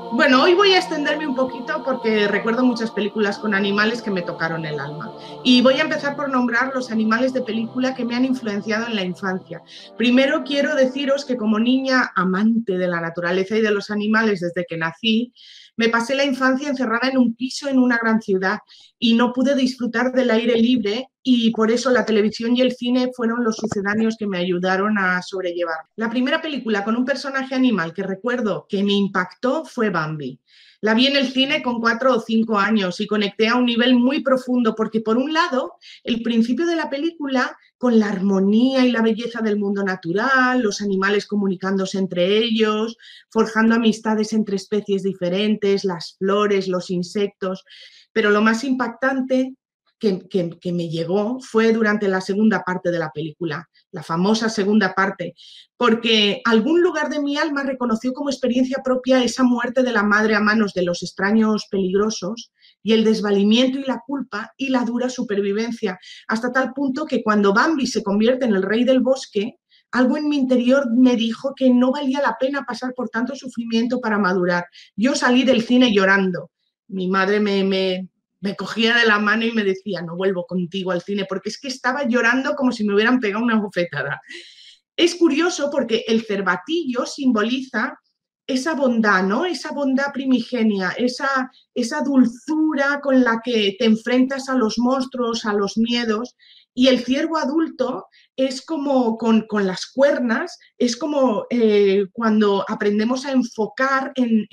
Bueno, hoy voy a extenderme un poquito porque recuerdo muchas películas con animales que me tocaron el alma. Y voy a empezar por nombrar los animales de película que me han influenciado en la infancia. Primero quiero deciros que como niña amante de la naturaleza y de los animales desde que nací, me pasé la infancia encerrada en un piso en una gran ciudad y no pude disfrutar del aire libre y por eso la televisión y el cine fueron los sucedáneos que me ayudaron a sobrellevar. La primera película con un personaje animal que recuerdo que me impactó fue Bambi. La vi en el cine con 4 o 5 años y conecté a un nivel muy profundo porque por un lado el principio de la película con la armonía y la belleza del mundo natural, los animales comunicándose entre ellos, forjando amistades entre especies diferentes, las flores, los insectos, pero lo más impactante que me llegó fue durante la segunda parte de la película, la famosa segunda parte, porque algún lugar de mi alma reconoció como experiencia propia esa muerte de la madre a manos de los extraños peligrosos y el desvalimiento y la culpa y la dura supervivencia, hasta tal punto que cuando Bambi se convierte en el rey del bosque, algo en mi interior me dijo que no valía la pena pasar por tanto sufrimiento para madurar. Yo salí del cine llorando. Mi madre me cogía de la mano y me decía, no vuelvo contigo al cine, porque es que estaba llorando como si me hubieran pegado una bofetada. Es curioso porque el cervatillo simboliza esa bondad, ¿no? Esa bondad primigenia, esa dulzura con la que te enfrentas a los monstruos, a los miedos, y el ciervo adulto es como con las cuernas, es como cuando aprendemos a enfocar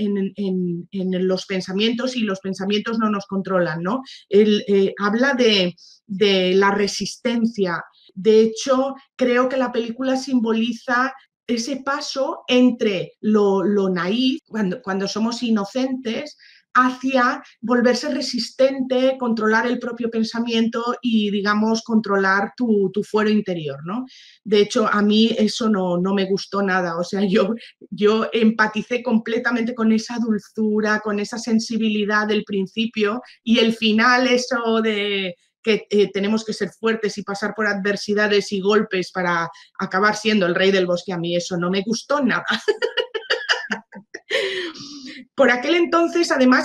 en los pensamientos y los pensamientos no nos controlan, ¿no? Él habla de la resistencia. De hecho, creo que la película simboliza ese paso entre lo naif, cuando somos inocentes, hacia volverse resistente, controlar el propio pensamiento y, digamos, controlar tu fuero interior, ¿no? De hecho, a mí eso no me gustó nada. O sea, yo empaticé completamente con esa dulzura, con esa sensibilidad del principio y el final, eso de que tenemos que ser fuertes y pasar por adversidades y golpes para acabar siendo el rey del bosque, a mí eso no me gustó nada. Por aquel entonces, además,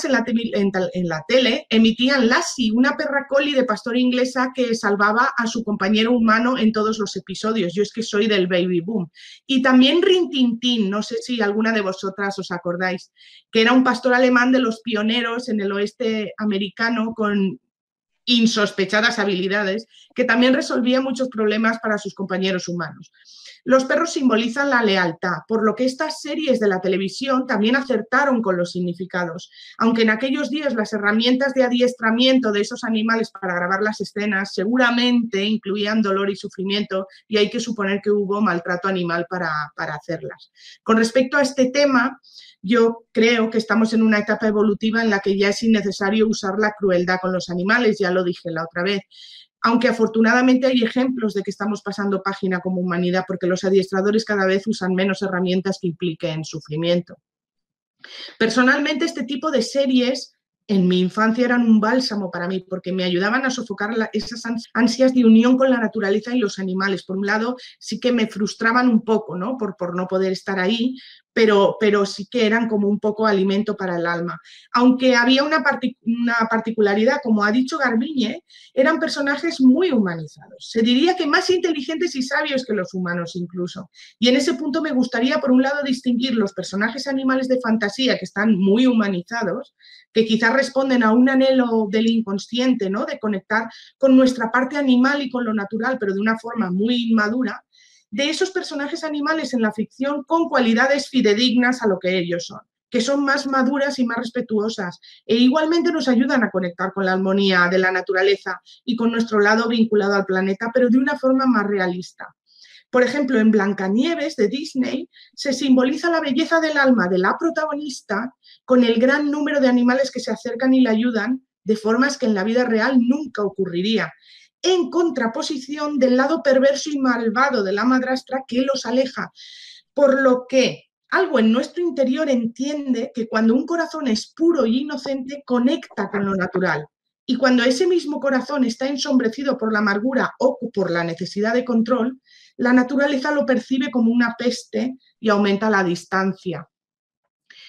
en la tele emitían Lassie, una perra collie de pastor inglesa que salvaba a su compañero humano en todos los episodios. Yo es que soy del baby boom. Y también Rin Tin Tin, no sé si alguna de vosotras os acordáis, que era un pastor alemán de los pioneros en el oeste americano con insospechadas habilidades, que también resolvía muchos problemas para sus compañeros humanos. Los perros simbolizan la lealtad, por lo que estas series de la televisión también acertaron con los significados, aunque en aquellos días las herramientas de adiestramiento de esos animales para grabar las escenas seguramente incluían dolor y sufrimiento, y hay que suponer que hubo maltrato animal para hacerlas. Con respecto a este tema, yo creo que estamos en una etapa evolutiva en la que ya es innecesario usar la crueldad con los animales, ya lo dije la otra vez. Aunque afortunadamente hay ejemplos de que estamos pasando página como humanidad porque los adiestradores cada vez usan menos herramientas que impliquen sufrimiento. Personalmente, este tipo de series en mi infancia eran un bálsamo para mí porque me ayudaban a sofocar esas ansias de unión con la naturaleza y los animales. Por un lado, sí que me frustraban un poco, ¿no? Por no poder estar ahí, pero sí que eran como un poco alimento para el alma. Aunque había una particularidad, como ha dicho Garbiñe, eran personajes muy humanizados. Se diría que más inteligentes y sabios que los humanos incluso. Y en ese punto me gustaría, por un lado, distinguir los personajes animales de fantasía que están muy humanizados, que quizás responden a un anhelo del inconsciente, ¿no? De conectar con nuestra parte animal y con lo natural, pero de una forma muy inmadura, de esos personajes animales en la ficción con cualidades fidedignas a lo que ellos son, que son más maduras y más respetuosas, e igualmente nos ayudan a conectar con la armonía de la naturaleza y con nuestro lado vinculado al planeta, pero de una forma más realista. Por ejemplo, en Blancanieves de Disney se simboliza la belleza del alma de la protagonista con el gran número de animales que se acercan y la ayudan de formas que en la vida real nunca ocurriría, en contraposición del lado perverso y malvado de la madrastra que los aleja. Por lo que algo en nuestro interior entiende que cuando un corazón es puro y inocente, conecta con lo natural. Y cuando ese mismo corazón está ensombrecido por la amargura o por la necesidad de control, la naturaleza lo percibe como una peste y aumenta la distancia.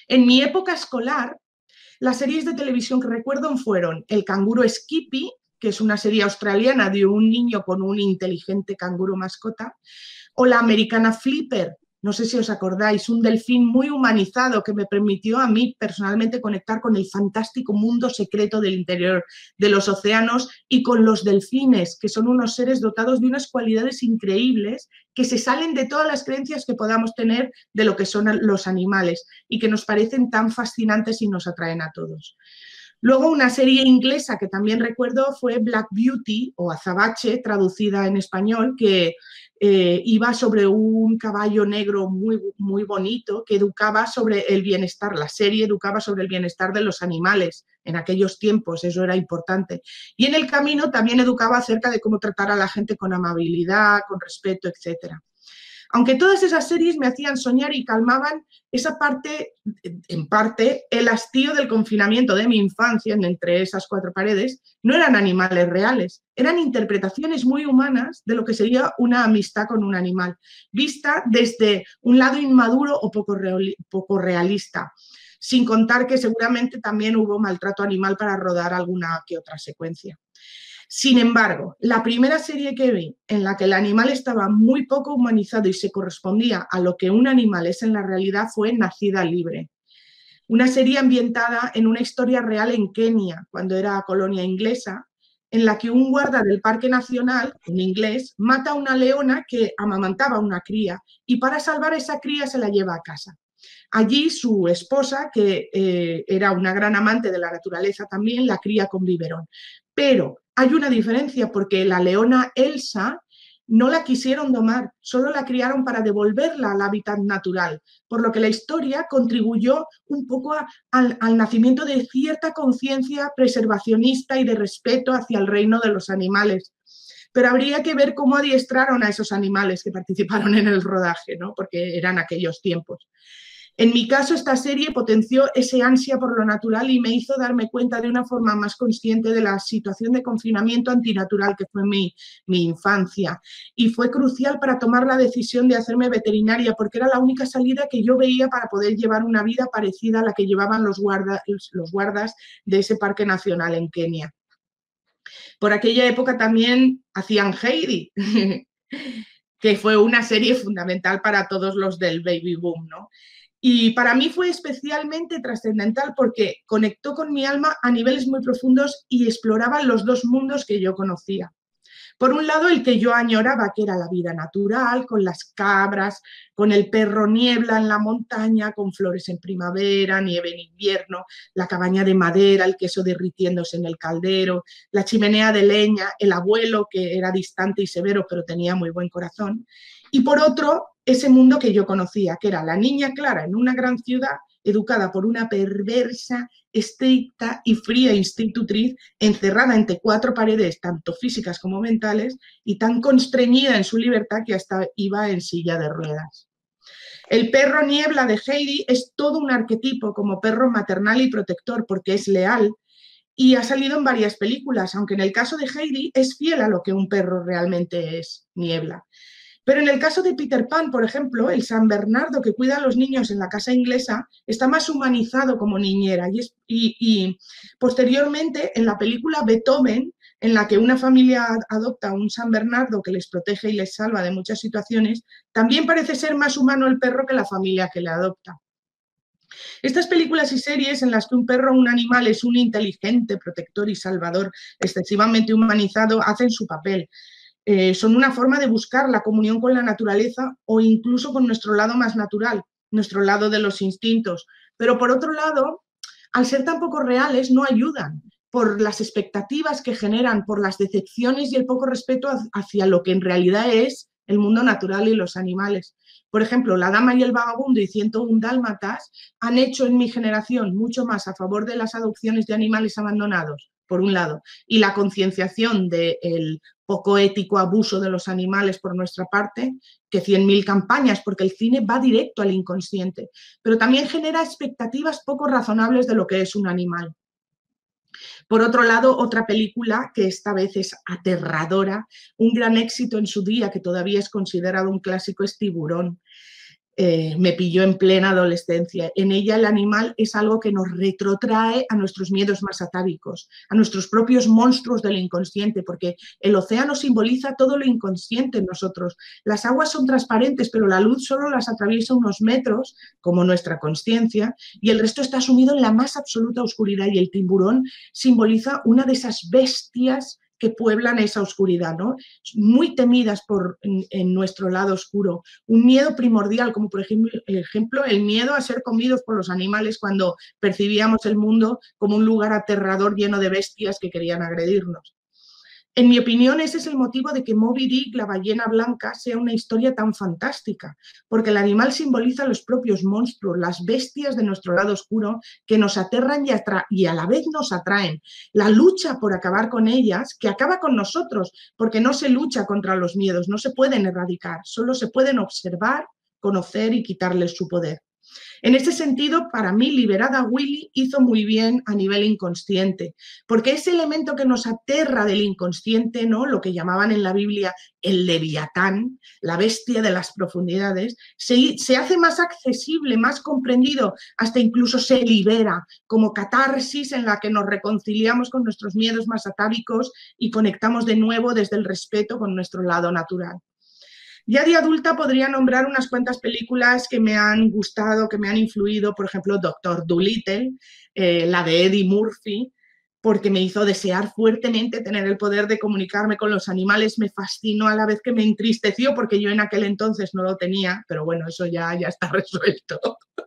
En mi época escolar, las series de televisión que recuerdo fueron El canguro Skippy, que es una serie australiana de un niño con un inteligente canguro mascota, o la americana Flipper, no sé si os acordáis, un delfín muy humanizado que me permitió a mí personalmente conectar con el fantástico mundo secreto del interior de los océanos y con los delfines, que son unos seres dotados de unas cualidades increíbles que se salen de todas las creencias que podamos tener de lo que son los animales y que nos parecen tan fascinantes y nos atraen a todos. Luego una serie inglesa que también recuerdo fue Black Beauty o Azabache, traducida en español, que iba sobre un caballo negro muy, muy bonito que educaba sobre el bienestar. La serie educaba sobre el bienestar de los animales en aquellos tiempos, eso era importante. Y en el camino también educaba acerca de cómo tratar a la gente con amabilidad, con respeto, etcétera. Aunque todas esas series me hacían soñar y calmaban esa parte, en parte, el hastío del confinamiento de mi infancia entre esas cuatro paredes, no eran animales reales, eran interpretaciones muy humanas de lo que sería una amistad con un animal, vista desde un lado inmaduro o poco realista, sin contar que seguramente también hubo maltrato animal para rodar alguna que otra secuencia. Sin embargo, la primera serie que vi en la que el animal estaba muy poco humanizado y se correspondía a lo que un animal es en la realidad fue Nacida Libre. Una serie ambientada en una historia real en Kenia, cuando era colonia inglesa, en la que un guarda del Parque Nacional, un inglés, mata a una leona que amamantaba a una cría y para salvar a esa cría se la lleva a casa. Allí su esposa, que era una gran amante de la naturaleza también, la cría con biberón. Pero hay una diferencia porque la leona Elsa no la quisieron domar, solo la criaron para devolverla al hábitat natural, por lo que la historia contribuyó un poco al nacimiento de cierta conciencia preservacionista y de respeto hacia el reino de los animales. Pero habría que ver cómo adiestraron a esos animales que participaron en el rodaje, ¿no? Porque eran aquellos tiempos. En mi caso, esta serie potenció ese ansia por lo natural y me hizo darme cuenta de una forma más consciente de la situación de confinamiento antinatural que fue mi infancia. Y fue crucial para tomar la decisión de hacerme veterinaria, porque era la única salida que yo veía para poder llevar una vida parecida a la que llevaban los guardas de ese parque nacional en Kenia. Por aquella época también hacían Heidi, que fue una serie fundamental para todos los del baby boom, ¿no? Y para mí fue especialmente trascendental porque conectó con mi alma a niveles muy profundos y exploraba los dos mundos que yo conocía. Por un lado, el que yo añoraba, que era la vida natural, con las cabras, con el perro niebla en la montaña, con flores en primavera, nieve en invierno, la cabaña de madera, el queso derritiéndose en el caldero, la chimenea de leña, el abuelo, que era distante y severo, pero tenía muy buen corazón. Y por otro, ese mundo que yo conocía, que era la niña Clara en una gran ciudad, educada por una perversa, estricta y fría institutriz, encerrada entre cuatro paredes, tanto físicas como mentales, y tan constreñida en su libertad que hasta iba en silla de ruedas. El perro niebla de Heidi es todo un arquetipo como perro maternal y protector porque es leal y ha salido en varias películas, aunque en el caso de Heidi es fiel a lo que un perro realmente es, niebla. Pero en el caso de Peter Pan, por ejemplo, el San Bernardo que cuida a los niños en la casa inglesa está más humanizado como niñera. Y posteriormente, en la película Beethoven, en la que una familia adopta a un San Bernardo que les protege y les salva de muchas situaciones, también parece ser más humano el perro que la familia que le adopta. Estas películas y series en las que un perro o un animal es un inteligente protector y salvador excesivamente humanizado hacen su papel. Son una forma de buscar la comunión con la naturaleza o incluso con nuestro lado más natural, nuestro lado de los instintos. Pero por otro lado, al ser tan poco reales, no ayudan por las expectativas que generan, por las decepciones y el poco respeto hacia lo que en realidad es el mundo natural y los animales. Por ejemplo, La Dama y el Vagabundo y 101 Dálmatas han hecho en mi generación mucho más a favor de las adopciones de animales abandonados, por un lado, y la concienciación del poco ético abuso de los animales por nuestra parte, que 100.000 campañas, porque el cine va directo al inconsciente, pero también genera expectativas poco razonables de lo que es un animal. Por otro lado, otra película que esta vez es aterradora, un gran éxito en su día, que todavía es considerado un clásico, es Tiburón. me pilló en plena adolescencia. En ella el animal es algo que nos retrotrae a nuestros miedos más atávicos, a nuestros propios monstruos del inconsciente, porque el océano simboliza todo lo inconsciente en nosotros. Las aguas son transparentes, pero la luz solo las atraviesa unos metros, como nuestra consciencia, y el resto está sumido en la más absoluta oscuridad, y el tiburón simboliza una de esas bestias que pueblan esa oscuridad, ¿no? Muy temidas en nuestro lado oscuro. Un miedo primordial, como por ejemplo el miedo a ser comidos por los animales cuando percibíamos el mundo como un lugar aterrador lleno de bestias que querían agredirnos. En mi opinión, ese es el motivo de que Moby Dick, la ballena blanca, sea una historia tan fantástica, porque el animal simboliza los propios monstruos, las bestias de nuestro lado oscuro que nos aterran y a la vez nos atraen. La lucha por acabar con ellas, que acaba con nosotros, porque no se lucha contra los miedos, no se pueden erradicar, solo se pueden observar, conocer y quitarles su poder. En este sentido, para mí, Liberada Willy hizo muy bien a nivel inconsciente, porque ese elemento que nos aterra del inconsciente, ¿no? Lo que llamaban en la Biblia el leviatán, la bestia de las profundidades, se hace más accesible, más comprendido, hasta incluso se libera como catarsis en la que nos reconciliamos con nuestros miedos más atávicos y conectamos de nuevo desde el respeto con nuestro lado natural. Ya de adulta podría nombrar unas cuantas películas que me han gustado, que me han influido, por ejemplo, Doctor Dolittle, la de Eddie Murphy, porque me hizo desear fuertemente tener el poder de comunicarme con los animales, me fascinó a la vez que me entristeció, porque yo en aquel entonces no lo tenía, pero bueno, eso ya está resuelto.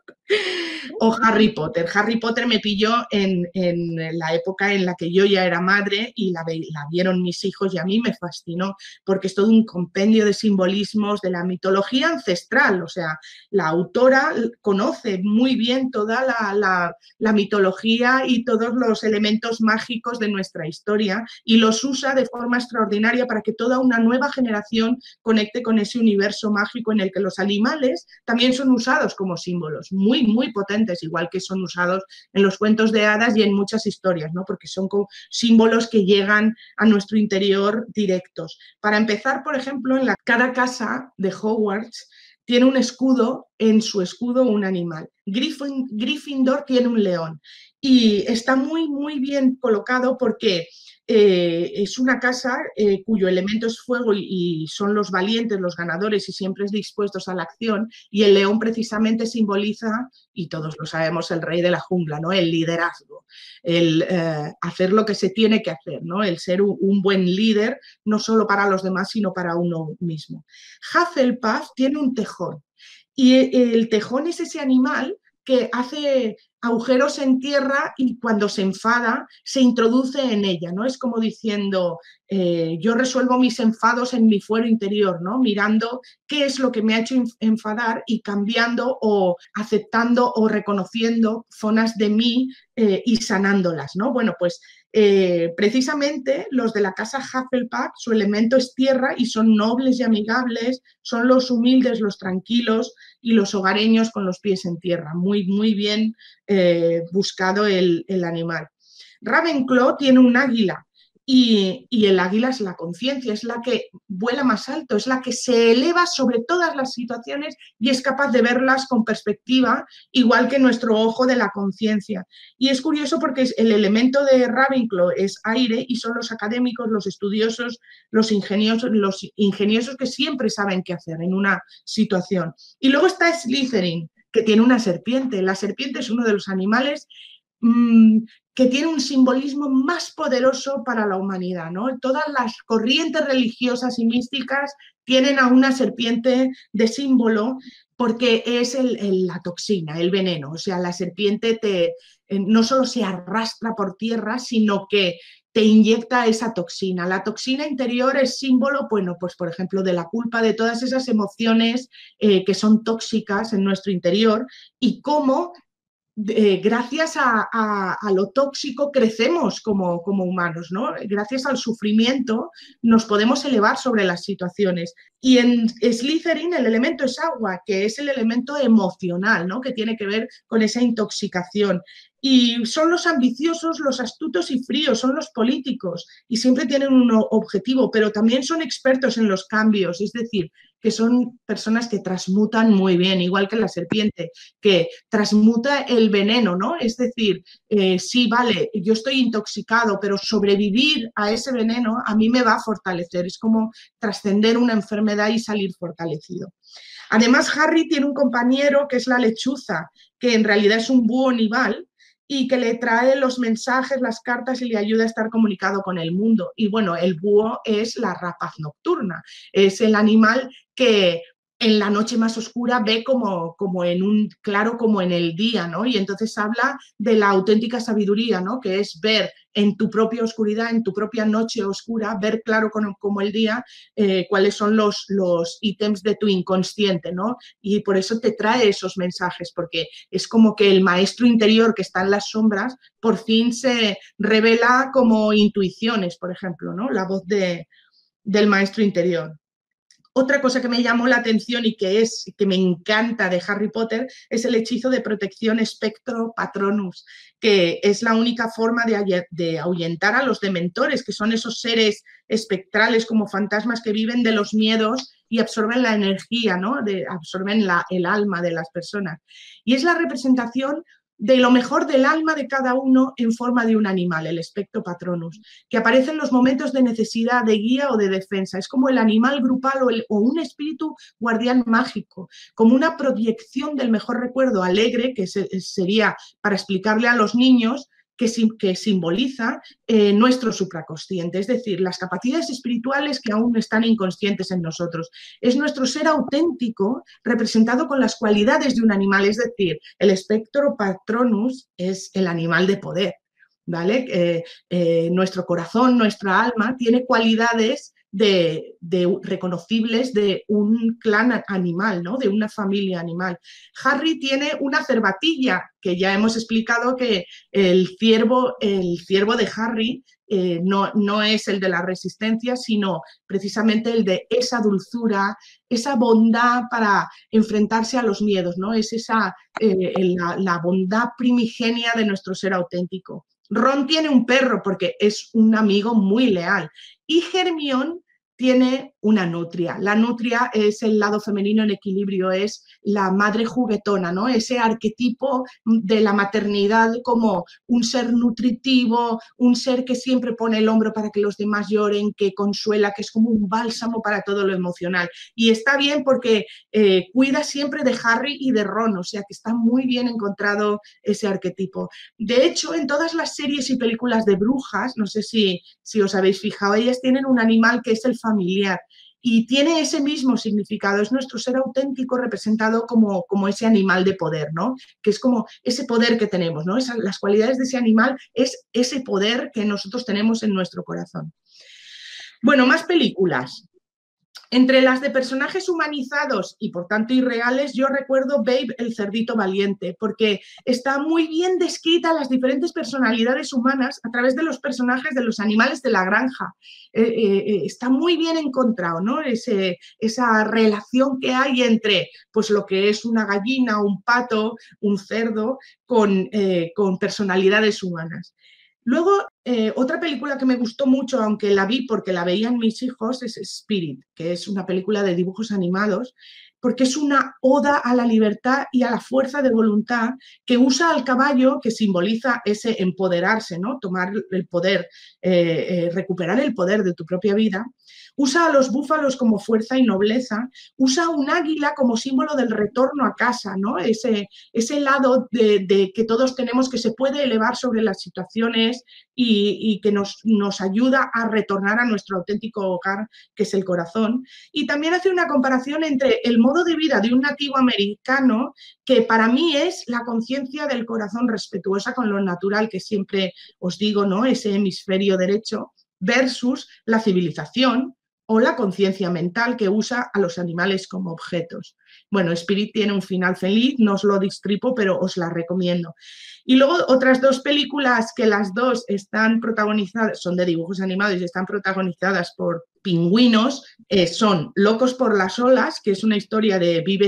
O Harry Potter. Harry Potter me pilló en la época en la que yo ya era madre y la vieron mis hijos y a mí me fascinó porque es todo un compendio de simbolismos de la mitología ancestral. O sea, la autora conoce muy bien toda la mitología y todos los elementos mágicos de nuestra historia y los usa de forma extraordinaria para que toda una nueva generación conecte con ese universo mágico en el que los animales también son usados como símbolos, muy, muy potentes, igual que son usados en los cuentos de hadas y en muchas historias, ¿no? Porque son como símbolos que llegan a nuestro interior directos. Para empezar, por ejemplo, cada casa de Hogwarts tiene un escudo, en su escudo un animal. Gryffindor tiene un león y está muy, muy bien colocado porque es una casa cuyo elemento es fuego y son los valientes, los ganadores y siempre dispuestos a la acción, y el león precisamente simboliza, y todos lo sabemos, el rey de la jungla, ¿no? El liderazgo, el hacer lo que se tiene que hacer, ¿no? El ser un buen líder, no solo para los demás, sino para uno mismo. Hufflepuff tiene un tejón, y el tejón es ese animal que hace agujeros en tierra y cuando se enfada se introduce en ella, ¿no? Es como diciendo, yo resuelvo mis enfados en mi fuero interior, ¿no? Mirando qué es lo que me ha hecho enfadar y cambiando o aceptando o reconociendo zonas de mí y sanándolas, ¿no? Bueno, pues precisamente los de la casa Hufflepuff, su elemento es tierra y son nobles y amigables, son los humildes, los tranquilos y los hogareños con los pies en tierra. Muy, muy bien buscado el animal. Ravenclaw tiene un águila y el águila es la conciencia, es la que vuela más alto, es la que se eleva sobre todas las situaciones y es capaz de verlas con perspectiva, igual que nuestro ojo de la conciencia. Y es curioso porque el elemento de Ravenclaw es aire y son los académicos, los estudiosos, los ingeniosos que siempre saben qué hacer en una situación. Y luego está Slytherin, que tiene una serpiente. La serpiente es uno de los animales que tiene un simbolismo más poderoso para la humanidad, ¿no? Todas las corrientes religiosas y místicas tienen a una serpiente de símbolo porque es la toxina, el veneno. O sea, la serpiente no solo se arrastra por tierra, sino que te inyecta esa toxina. La toxina interior es símbolo, bueno, pues por ejemplo, de la culpa, de todas esas emociones que son tóxicas en nuestro interior y cómo gracias a lo tóxico crecemos como humanos, ¿no? Gracias al sufrimiento nos podemos elevar sobre las situaciones. Y en Slytherin el elemento es agua, que es el elemento emocional, ¿no? Que tiene que ver con esa intoxicación. Y son los ambiciosos, los astutos y fríos, son los políticos y siempre tienen un objetivo, pero también son expertos en los cambios, es decir, que son personas que transmutan muy bien, igual que la serpiente, que transmuta el veneno, ¿no? Es decir, sí, vale, yo estoy intoxicado, pero sobrevivir a ese veneno a mí me va a fortalecer, es como trascender una enfermedad y salir fortalecido. Además, Harry tiene un compañero que es la lechuza, que en realidad es un búho nival y que le trae los mensajes, las cartas y le ayuda a estar comunicado con el mundo. Y bueno, el búho es la rapaz nocturna, es el animal que en la noche más oscura ve como en un claro como en el día, ¿no? Y entonces habla de la auténtica sabiduría, ¿no? Que es ver en tu propia oscuridad, en tu propia noche oscura, ver claro como el día cuáles son los ítems de tu inconsciente, ¿no? Y por eso te trae esos mensajes, porque es como que el maestro interior que está en las sombras por fin se revela como intuiciones, por ejemplo, ¿no? La voz del maestro interior. Otra cosa que me llamó la atención y que me encanta de Harry Potter es el hechizo de protección Spectro Patronus, que es la única forma de ahuyentar a los dementores, que son esos seres espectrales como fantasmas que viven de los miedos y absorben la energía, ¿no? Absorben el alma de las personas. Y es la representación de lo mejor del alma de cada uno en forma de un animal, el Spectro Patronus, que aparece en los momentos de necesidad, de guía o de defensa. Es como el animal grupal o un espíritu guardián mágico, como una proyección del mejor recuerdo alegre, que sería para explicarle a los niños, que simboliza nuestro supraconsciente, es decir, las capacidades espirituales que aún están inconscientes en nosotros. Es nuestro ser auténtico representado con las cualidades de un animal, es decir, el Spectro Patronus es el animal de poder, ¿vale? Nuestro corazón, nuestra alma, tiene cualidades reconocibles de un clan animal, ¿no? De una familia animal. Harry tiene una cervatilla, que ya hemos explicado que el ciervo de Harry no es el de la resistencia, sino precisamente el de esa dulzura, esa bondad para enfrentarse a los miedos, ¿no? Es la bondad primigenia de nuestro ser auténtico. Ron tiene un perro porque es un amigo muy leal. Y Hermione tiene una nutria. La nutria es el lado femenino en equilibrio, es la madre juguetona, ¿no? Ese arquetipo de la maternidad como un ser nutritivo, un ser que siempre pone el hombro para que los demás lloren, que consuela, que es como un bálsamo para todo lo emocional. Y está bien porque cuida siempre de Harry y de Ron, o sea que está muy bien encontrado ese arquetipo. De hecho, en todas las series y películas de brujas, no sé si os habéis fijado, ellas tienen un animal que es el familiar y tiene ese mismo significado, es nuestro ser auténtico representado como ese animal de poder, ¿no? Que es como ese poder que tenemos, ¿no? Las cualidades de ese animal es ese poder que nosotros tenemos en nuestro corazón. Bueno, más películas. Entre las de personajes humanizados y por tanto irreales, yo recuerdo Babe, el cerdito valiente, porque está muy bien descrita las diferentes personalidades humanas a través de los personajes de los animales de la granja. Está muy bien encontrado, ¿no? Esa relación que hay entre pues, lo que es una gallina, un pato, un cerdo, con personalidades humanas. Luego, otra película que me gustó mucho, aunque la vi porque la veían mis hijos, es Spirit, que es una película de dibujos animados, porque es una oda a la libertad y a la fuerza de voluntad que usa al caballo, que simboliza ese empoderarse, ¿no? Tomar el poder, recuperar el poder de tu propia vida. Usa a los búfalos como fuerza y nobleza, usa un águila como símbolo del retorno a casa, ¿no? Ese lado de que todos tenemos, que se puede elevar sobre las situaciones y que nos ayuda a retornar a nuestro auténtico hogar, que es el corazón. Y también hace una comparación entre el modo de vida de un nativo americano, que para mí es la conciencia del corazón respetuosa con lo natural, que siempre os digo, ¿no? Ese hemisferio derecho, versus la civilización o la conciencia mental que usa a los animales como objetos. Bueno, Spirit tiene un final feliz, no os lo destripo, pero os la recomiendo. Y luego otras dos películas que las dos están protagonizadas, son de dibujos animados y están protagonizadas por pingüinos, son Locos por las olas, que es una historia de vive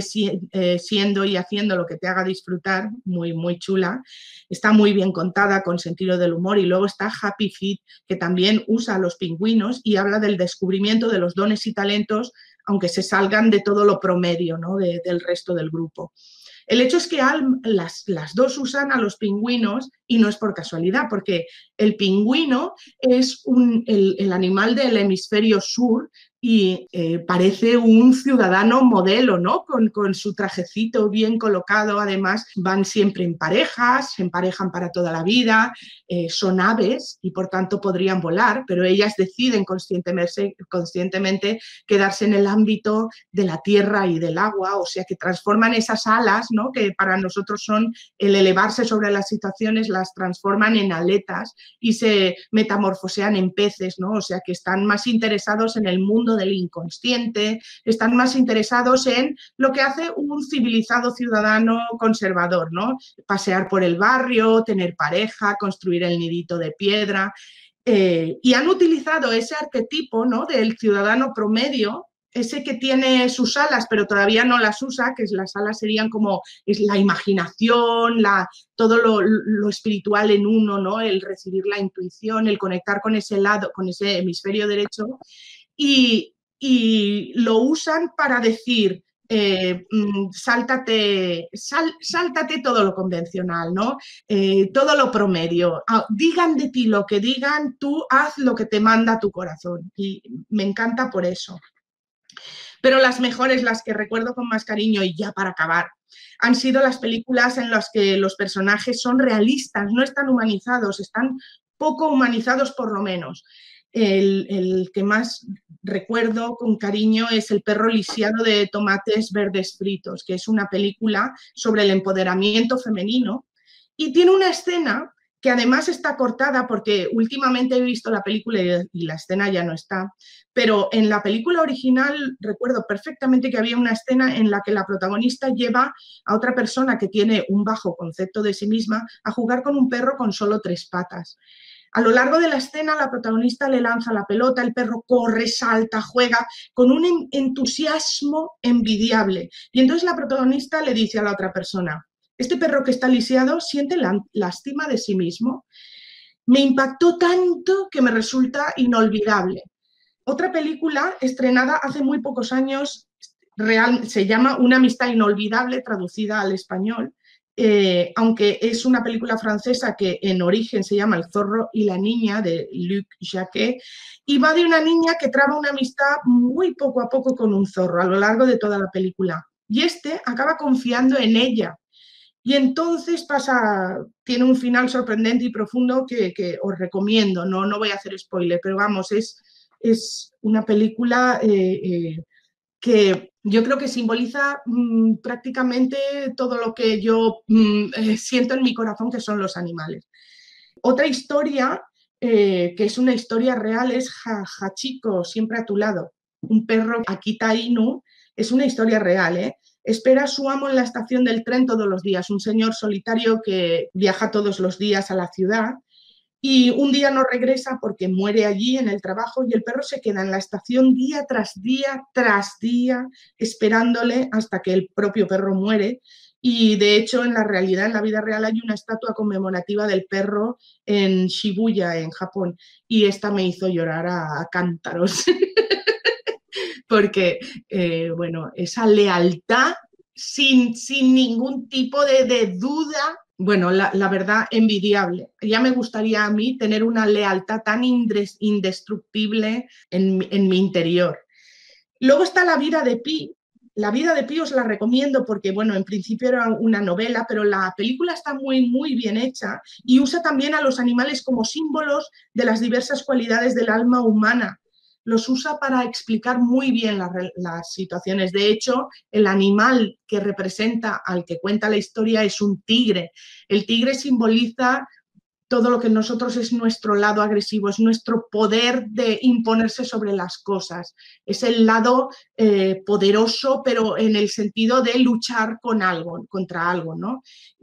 siendo y haciendo lo que te haga disfrutar, muy, muy chula. Está muy bien contada, con sentido del humor. Y luego está Happy Feet, que también usa a los pingüinos y habla del descubrimiento de los dones y talentos aunque se salgan de todo lo promedio, ¿no? Del resto del grupo. El hecho es que las dos usan a los pingüinos y no es por casualidad, porque el pingüino es el animal del hemisferio sur y parece un ciudadano modelo, ¿no? Con su trajecito bien colocado, además van siempre en parejas, se emparejan para toda la vida, son aves y por tanto podrían volar, pero ellas deciden conscientemente quedarse en el ámbito de la tierra y del agua, o sea que transforman esas alas, ¿no? Que para nosotros son el elevarse sobre las situaciones, las transforman en aletas y se metamorfosean en peces, ¿no? O sea que están más interesados en el mundo del inconsciente, están más interesados en lo que hace un civilizado ciudadano conservador, ¿no? Pasear por el barrio, tener pareja, construir el nidito de piedra. Y han utilizado ese arquetipo, ¿no? Del ciudadano promedio, ese que tiene sus alas pero todavía no las usa, que las alas serían como es la imaginación, todo lo espiritual en uno, ¿no? El recibir la intuición, el conectar con ese lado, con ese hemisferio derecho, y lo usan para decir, sáltate todo lo convencional, ¿no? Todo lo promedio. Digan de ti lo que digan, tú haz lo que te manda tu corazón. Y me encanta por eso. Pero las mejores, las que recuerdo con más cariño, y ya para acabar, han sido las películas en las que los personajes son realistas, no están humanizados, están poco humanizados por lo menos. El que más recuerdo con cariño es El perro lisiado de tomates verdes fritos, que es una película sobre el empoderamiento femenino y tiene una escena que además está cortada porque últimamente he visto la película y la escena ya no está, pero en la película original recuerdo perfectamente que había una escena en la que la protagonista lleva a otra persona que tiene un bajo concepto de sí misma a jugar con un perro con solo 3 patas. A lo largo de la escena, la protagonista le lanza la pelota, el perro corre, salta, juega con un entusiasmo envidiable. Y entonces la protagonista le dice a la otra persona, este perro que está lisiado siente lástima de sí mismo. Me impactó tanto que me resulta inolvidable. Otra película estrenada hace muy pocos años se llama Una amistad inolvidable, traducida al español, aunque es una película francesa que en origen se llama El zorro y la niña, de Luc Jacquet, y va de una niña que traba una amistad muy poco a poco con un zorro a lo largo de toda la película. Y este acaba confiando en ella. Y entonces tiene un final sorprendente y profundo que os recomiendo. No voy a hacer spoiler, pero vamos, es una película que yo creo que simboliza prácticamente todo lo que yo siento en mi corazón, que son los animales. Otra historia, que es una historia real, es Hachiko, siempre a tu lado. Un perro, Akita Inu, es una historia real, ¿eh? Espera a su amo en la estación del tren todos los días, un señor solitario que viaja todos los días a la ciudad y un día no regresa porque muere allí en el trabajo y el perro se queda en la estación día tras día tras día esperándole hasta que el propio perro muere. Y de hecho, en la realidad, en la vida real, hay una estatua conmemorativa del perro en Shibuya, en Japón. Y esta me hizo llorar a cántaros. Porque, bueno, esa lealtad sin ningún tipo de duda, bueno, la verdad, envidiable. Ya me gustaría a mí tener una lealtad tan indestructible en mi interior. Luego está La vida de Pi. La vida de Pi os la recomiendo porque, bueno, en principio era una novela, pero la película está muy, muy bien hecha y usa también a los animales como símbolos de las diversas cualidades del alma humana. Los usa para explicar muy bien las situaciones. De hecho, el animal que representa al que cuenta la historia es un tigre. El tigre simboliza todo lo que en nosotros es nuestro lado agresivo, es nuestro poder de imponerse sobre las cosas. Es el lado poderoso, pero en el sentido de luchar contra algo, ¿no?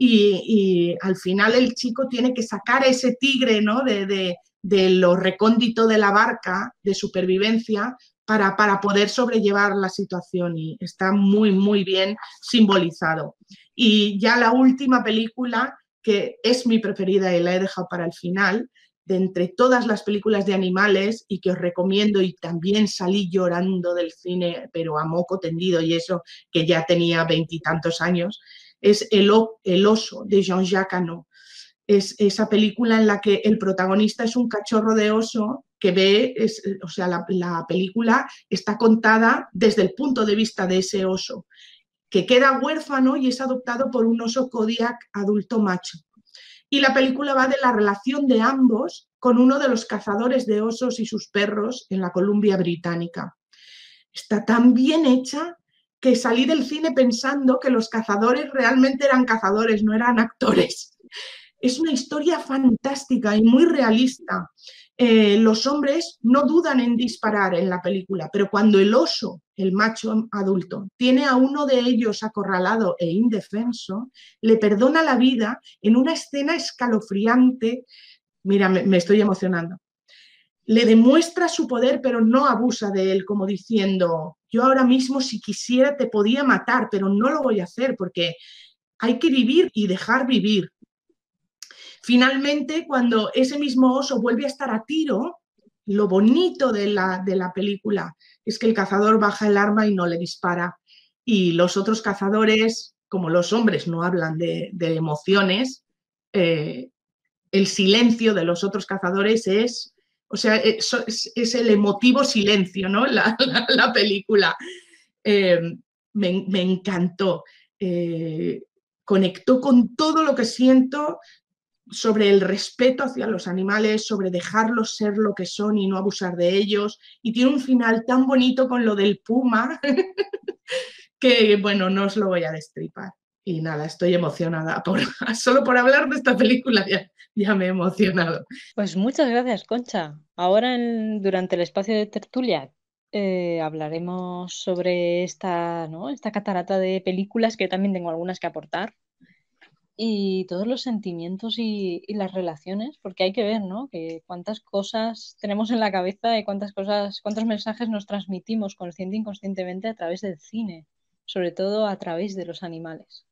Y al final el chico tiene que sacar a ese tigre, ¿no? De lo recóndito de la barca, de supervivencia, para poder sobrellevar la situación y está muy, muy bien simbolizado. Y ya la última película, que es mi preferida y la he dejado para el final, de entre todas las películas de animales y que os recomiendo, y también salí llorando del cine, pero a moco tendido, y eso que ya tenía 20 y tantos años, es El oso de Jean-Jacques Hano. Es esa película en la que el protagonista es un cachorro de oso que ve, o sea, la película está contada desde el punto de vista de ese oso, que queda huérfano y es adoptado por un oso Kodiak adulto macho. Y la película va de la relación de ambos con uno de los cazadores de osos y sus perros en la Columbia Británica. Está tan bien hecha que salí del cine pensando que los cazadores realmente eran cazadores, no eran actores. Es una historia fantástica y muy realista. Los hombres no dudan en disparar en la película, pero cuando el oso, el macho adulto, tiene a uno de ellos acorralado e indefenso, le perdona la vida en una escena escalofriante. Mira, me estoy emocionando. Le demuestra su poder, pero no abusa de él, como diciendo, yo ahora mismo si quisiera te podía matar, pero no lo voy a hacer porque hay que vivir y dejar vivir. Finalmente, cuando ese mismo oso vuelve a estar a tiro, lo bonito de la película es que el cazador baja el arma y no le dispara. Y los otros cazadores, como los hombres no hablan de emociones, el silencio de los otros cazadores es, o sea, es el emotivo silencio, ¿no? La película. Eh, me encantó. Conectó con todo lo que siento sobre el respeto hacia los animales, sobre dejarlos ser lo que son y no abusar de ellos. Y tiene un final tan bonito con lo del puma que, bueno, no os lo voy a destripar. Y nada, estoy emocionada. Solo por hablar de esta película ya me he emocionado. Pues muchas gracias, Concha. Ahora, durante el espacio de tertulia, hablaremos sobre esta, ¿no? Esta catarata de películas que también tengo algunas que aportar y todos los sentimientos y las relaciones, porque hay que ver, ¿no? Que cuántas cosas tenemos en la cabeza y cuántas cosas, cuántos mensajes nos transmitimos consciente e inconscientemente a través del cine, sobre todo a través de los animales.